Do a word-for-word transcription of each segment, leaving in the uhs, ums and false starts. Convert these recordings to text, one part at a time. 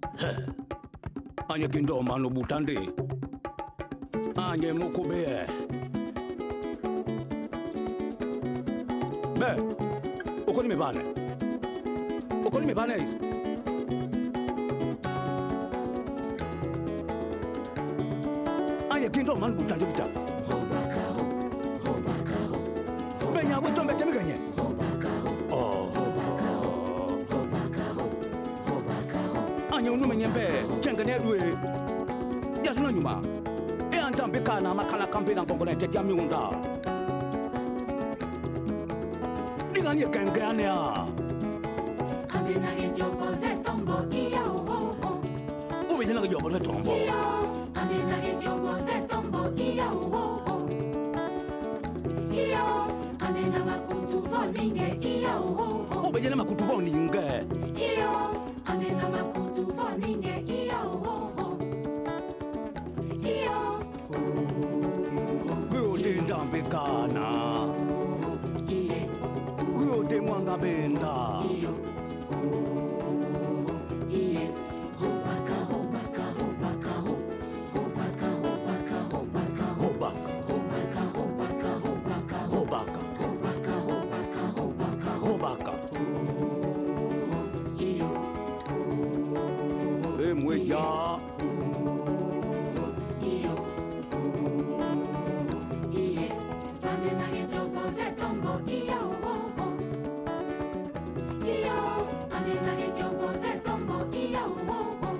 Anye kindo mano butande. Anye mukube. Be. Okoni me bane. Okoni me bane. Anye kindo mano butande bita. Hobaka ho. Hobaka ho. Benya weto mbete miganye. Hobaka ho. Oh. Hobaka ho. Hobaka ho. Hobaka ho. Anye unume nyembe chengane dwe. Yasuna nyuma. E antambe kana makala kampe na kongole te ya miunda. Diganye kengane ya. Amena ge jobo ze tombo iya ho ho. Ube jina ge jobo ze tombo. Iya. Amena ge jobo ze tombo iya ho ho. Iya. Amena makutu voninge iya ho ho. Ube jina makutu voninge. Iya. Amena makutu voninge iya ho ho. Iya. Gyote ndambe kana. Iye. Gyote mwanga benda. Iyo. Iye. Hobaka hobaka hobaka ho. Hobaka hobaka hobaka ho. Hobaka. Hobaka hobaka hobaka ho. Hobaka. Hobaka hobaka hobaka ho. Hobaka. Iyo. E mweja. Iyo. Iye. Amena ge jobo ze tombo iya ho ho. Iyo. Amena ge jobo ze tombo iya ho ho.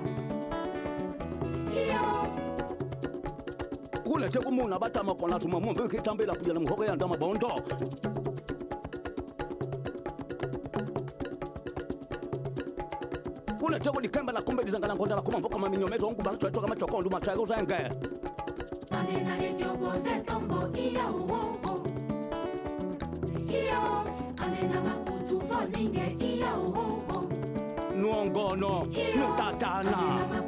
Iyo. Kule te kumuna batama kona tuma mumbe kitambela kujana mhoga ya ndama bondo. Kule te kulikemba la kumbe dizangana ngonda la kumamboka maminyomezo ongu bana tuwa kama chokondo matrago zenge. Amena ge jobo ze tombo iya ho ho. Iyo. Amena makutu voninge iya ho ho. Nuongono, nutatana.